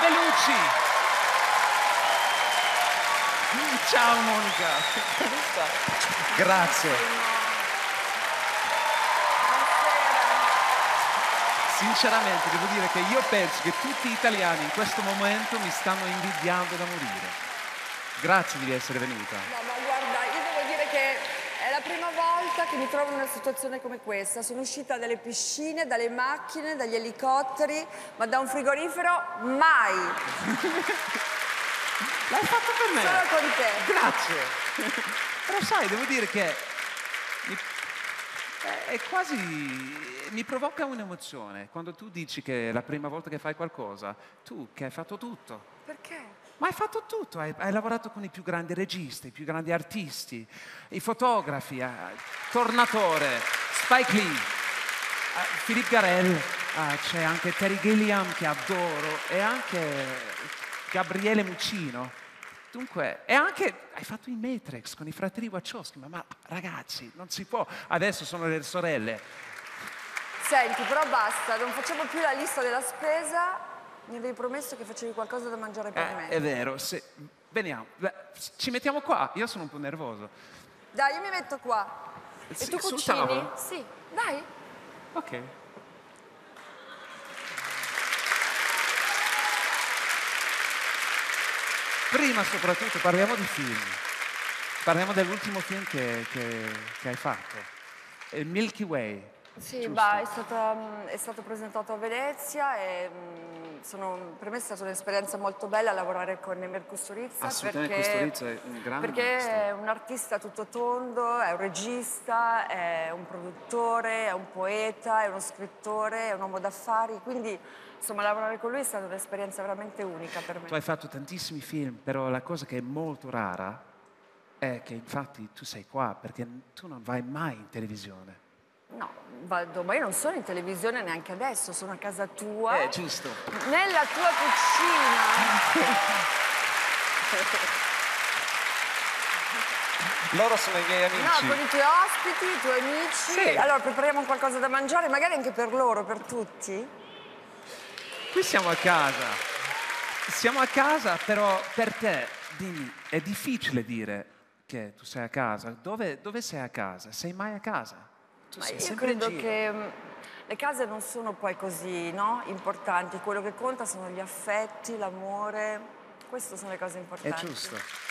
Bellucci. Ciao Monica. Come stai? Grazie. Sinceramente devo dire che io penso che tutti gli italiani in questo momento mi stanno invidiando da morire. Grazie di essere venuta. No, ma guarda, io devo dire che è la prima volta che mi trovo in una situazione come questa. Sono uscita dalle piscine, dalle macchine, dagli elicotteri, ma da un frigorifero mai. L'hai fatto per me. Solo con te. Grazie. Però sai, devo dire che è quasi... mi provoca un'emozione quando tu dici che è la prima volta che fai qualcosa, tu che hai fatto tutto. Perché? Ma hai fatto tutto, hai lavorato con i più grandi registi, i più grandi artisti, i fotografi, Tornatore, Spike Lee, Philippe Garrel, c'è anche Terry Gilliam che adoro e anche Gabriele Muccino. Dunque, e anche hai fatto i Matrix con i fratelli Wachowski, ma ragazzi, non si può, adesso sono le sorelle. Senti, però basta, non facciamo più la lista della spesa. Mi avevi promesso che facevi qualcosa da mangiare per me. È vero, veniamo, ci mettiamo qua, io sono un po' nervoso. Dai, io mi metto qua. E tu Sul cucini? tavolo? Sì, dai. Ok. Prima soprattutto parliamo di film. Parliamo dell'ultimo film che hai fatto. Il Milky Way. Sì, giusto? è stato presentato a Venezia e per me è stata un'esperienza molto bella lavorare con Emir Kusturica. Assolutamente, Kusturica è un grande perché maestro. è un artista tutto tondo, è un regista, è un produttore, è un poeta, è uno scrittore, è un uomo d'affari, quindi insomma lavorare con lui è stata un'esperienza veramente unica per me. Tu hai fatto tantissimi film, però la cosa che è molto rara è che infatti tu sei qua perché tu non vai mai in televisione. No, vado, ma io non sono in televisione neanche adesso, sono a casa tua. Giusto. Nella tua cucina. Loro sono i miei amici. No, con i tuoi ospiti, i tuoi amici. Sì. Allora prepariamo qualcosa da mangiare, magari anche per loro, per tutti. Qui siamo a casa. Siamo a casa, però per te, dimmi, è difficile dire che tu sei a casa. Dove sei a casa? Sei mai a casa? Tu Ma sei io sempre in credo giro. che le case non sono poi così, no? Importanti. Quello che conta sono gli affetti, l'amore. Queste sono le cose È importanti. giusto.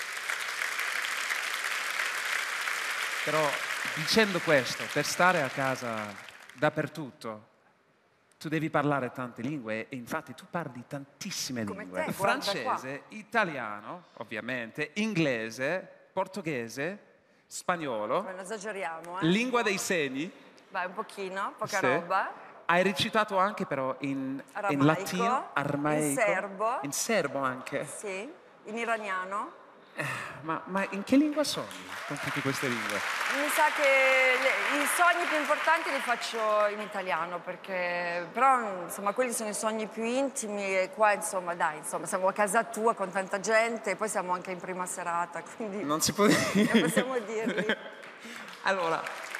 Però dicendo questo, per stare a casa dappertutto, tu devi parlare tante lingue e infatti tu parli tantissime Come lingue. te, guarda Francese, italiano, ovviamente, inglese, portoghese, spagnolo, Non esageriamo, lingua dei segni. Vai, un pochino, poca Sì. roba. Hai recitato anche però in Aramaico, latino, aramaico, in serbo. in serbo anche. Sì, in iraniano. Ma in che lingua sogni con tutte queste lingue? Mi sa che i sogni più importanti li faccio in italiano, perché però insomma quelli sono i sogni più intimi e qua insomma dai, insomma siamo a casa tua con tanta gente e poi siamo anche in prima serata, quindi Non si può dire. non possiamo dirli. Allora,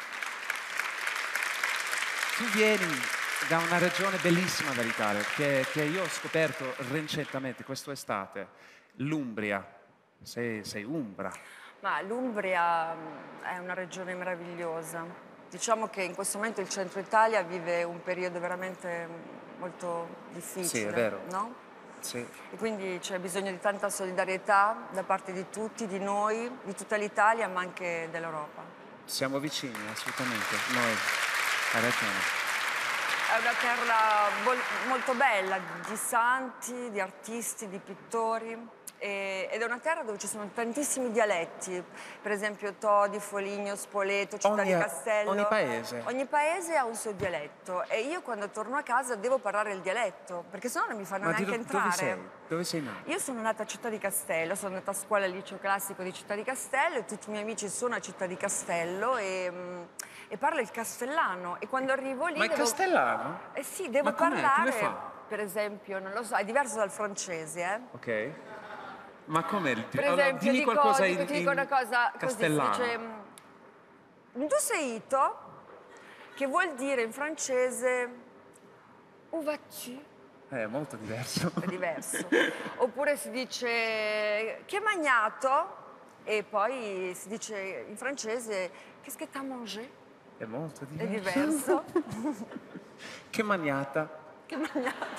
tu vieni da una regione bellissima dell'Italia che io ho scoperto recentemente, quest'estate, l'Umbria. Sei umbra. Ma l'Umbria è una regione meravigliosa. Diciamo che in questo momento il centro Italia vive un periodo veramente molto difficile, Sì, è vero. no? Sì. E quindi c'è bisogno di tanta solidarietà da parte di tutti, di noi, di tutta l'Italia, ma anche dell'Europa. Siamo vicini, assolutamente. Noi. Hai ragione. È una terra molto bella, di santi, di artisti, di pittori. Ed è una terra dove ci sono tantissimi dialetti, per esempio Todi, Foligno, Spoleto, Città di Castello. Ogni paese. Ogni paese ha un suo dialetto e io quando torno a casa devo parlare il dialetto, perché sennò non mi fanno neanche entrare. Dove sei? Dove sei nata? Io sono nata a Città di Castello, sono andata a scuola al liceo classico di Città di Castello e tutti i miei amici sono a Città di Castello e parlo il castellano e quando arrivo lì Ma il castellano? Eh sì, devo Ma com'è? parlare, Come fa? per esempio, non lo so, è diverso dal francese, Ok. Ma com'è? Per Allora, esempio, dimmi qualcosa ti dico una cosa castellano. così, si dice tu sei ito, che vuol dire in francese où vas-tu? È molto diverso. È diverso. Oppure si dice che magnato e poi si dice in francese qu'est-ce que t'as mangé? È molto È diverso. diverso. Che magnata. Che magnato.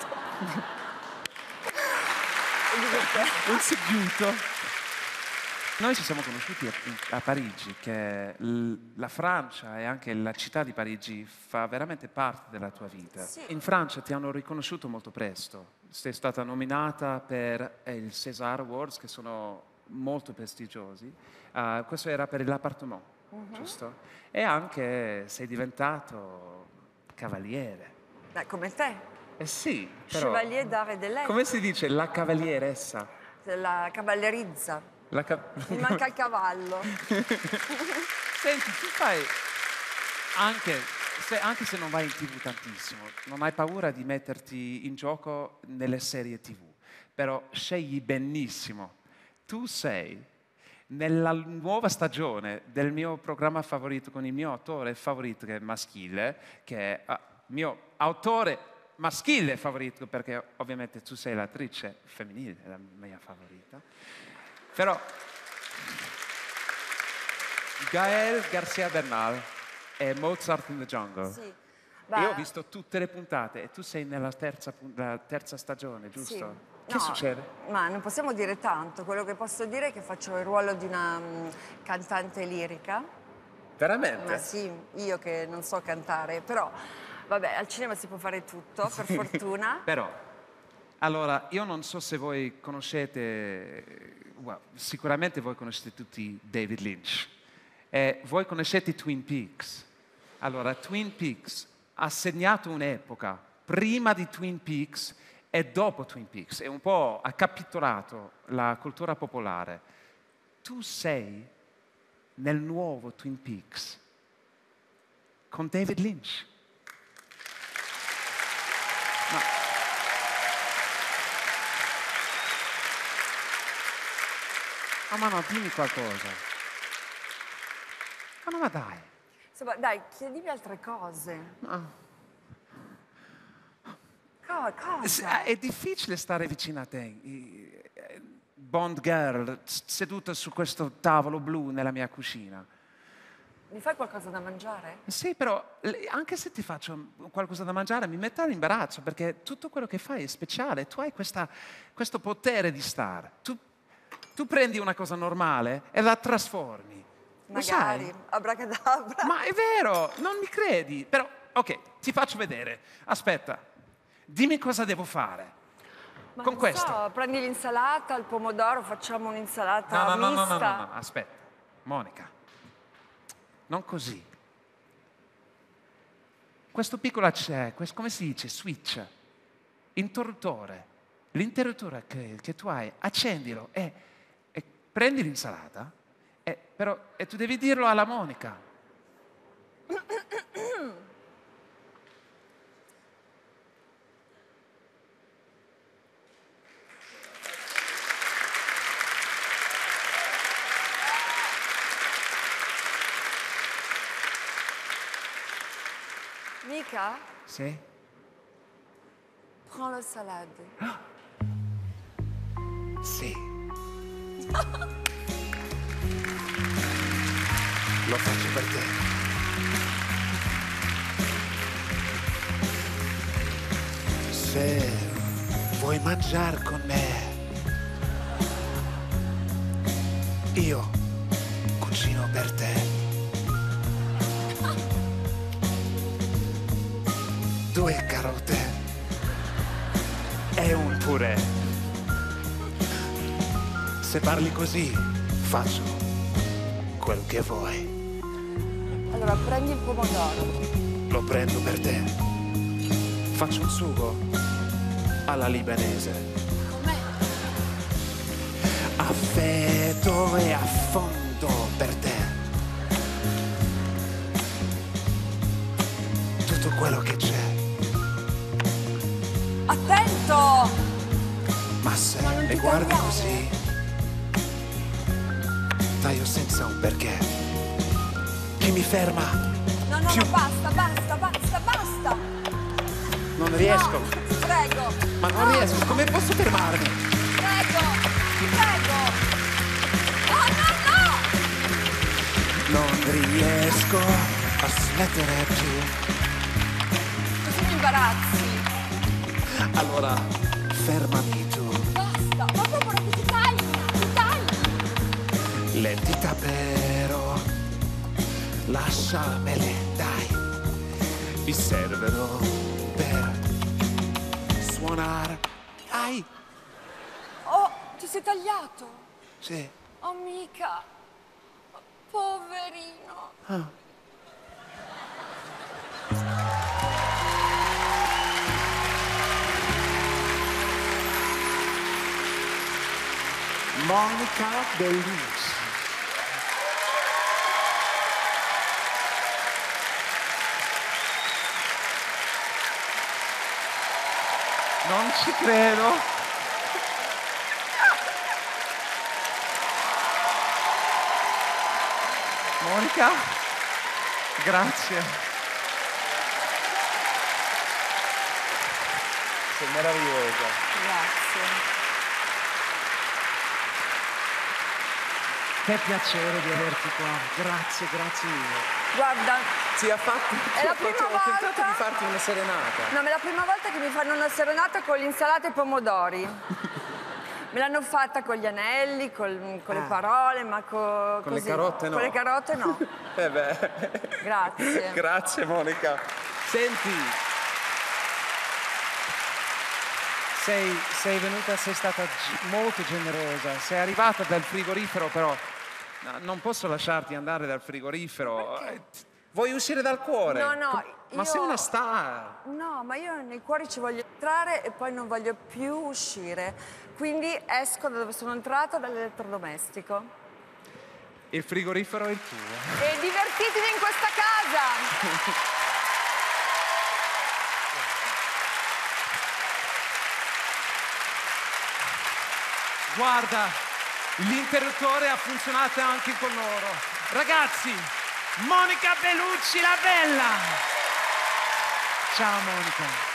È divertente. Un seggiuto. Noi ci siamo conosciuti a Parigi, che la Francia e anche la città di Parigi fa veramente parte della tua vita. Sì. In Francia ti hanno riconosciuto molto presto. Sei stata nominata per il César Awards, che sono molto prestigiosi. Questo era per l'appartement, giusto? E anche sei diventato cavaliere. Beh, come te. Eh sì, però... Chevalier d'Art et de Lettres. Come si dice la cavalieressa? La cavallerizza. Mi manca il cavallo. Senti, tu fai, anche se non vai in TV tantissimo, non hai paura di metterti in gioco nelle serie TV, però scegli benissimo. Tu sei nella nuova stagione del mio programma favorito con il mio autore favorito, che è maschile, che è mio autore maschile favorito, perché ovviamente tu sei l'attrice femminile, la mia favorita. Però Gael García Bernal è Mozart in the Jungle. Sì. Io ho visto tutte le puntate e tu sei nella terza stagione, giusto? Sì. Che No, succede? ma non possiamo dire tanto. Quello che posso dire è che faccio il ruolo di una cantante lirica. Veramente? Ma sì, io che non so cantare, però vabbè, al cinema si può fare tutto, per fortuna. Però, allora, io non so se voi conoscete, sicuramente voi conoscete tutti David Lynch. Voi conoscete Twin Peaks. Allora, Twin Peaks ha segnato un'epoca prima di Twin Peaks e dopo Twin Peaks. E un po' ha capitolato la cultura popolare. Tu sei nel nuovo Twin Peaks con David Lynch. Ma no, dimmi qualcosa. Ma dai. Insomma, dai, chiedimi altre cose. Cosa? È difficile stare vicino a te. Bond girl, seduta su questo tavolo blu nella mia cucina. Mi fai qualcosa da mangiare? Sì, però anche se ti faccio qualcosa da mangiare mi metto in imbarazzo, perché tutto quello che fai è speciale. Tu hai questo potere di stare. Tu prendi una cosa normale e la trasformi. Magari, Lo sai? abracadabra. Ma è vero, non mi credi. Però, ok, ti faccio vedere. Aspetta, dimmi cosa devo fare. Ma con non questo. So, prendi l'insalata, il pomodoro, facciamo un'insalata No, mista. aspetta. Monica, non così. Questo piccolo come si dice? Switch. Interruttore. L'interruttore che tu hai, accendilo e prendi l'insalata, però tu devi dirlo alla Monica. Mica, Sì? prends la salade. Sì. Lo faccio per te. Se vuoi mangiare con me, io cucino per te. 2 carote e un purè. Se parli così, faccio quel che vuoi. Allora, prendi il pomodoro. Lo prendo per te. Faccio un sugo alla libanese. Com'è? A freddo e a fondo per te. Tutto quello che c'è. Attento! Ma se Ma non le ti guardi tagliare. così, taglio senza un perché. Chi mi ferma? No, Più- basta. Non riesco. No, prego. Ma riesco, come posso fermarmi? Prego, ti prego. No, no, no! Non riesco a smettere più. Così mi imbarazzi. Allora, fermami tu. Basta, ma proprio che ti tagli, ti tagli. L'entità però, lasciamele, dai. Mi servono per suonare. Ai, Oh, ti sei tagliato? sì. Oh, mica. Poverino. Monica Bellucci. Non ci credo. Monica, grazie. Sei meravigliosa. Grazie. Che piacere di averti qua. Grazie, grazie mille. Guarda, Sì, ha fatto. È la prima Ho tentato volta. di farti una serenata. no, è la prima volta che mi fanno una serenata con l'insalata e i pomodori. Me l'hanno fatta con gli anelli, con le parole, ma Con le così. carote no. Con le carote no. Eh beh. Grazie. Grazie Monica. Senti. Sei venuta, sei stata molto generosa. Sei arrivata dal frigorifero, però non posso lasciarti andare dal frigorifero. Vuoi uscire dal cuore? No, no, Ma sei una star. No, ma io nei cuori ci voglio entrare e poi non voglio più uscire. Quindi esco da dove sono entrata, dall'elettrodomestico. Il frigorifero è il tuo. E divertitevi in questa casa! Guarda, l'interruttore ha funzionato anche con loro. Ragazzi, Monica Bellucci la bella! Ciao Monica.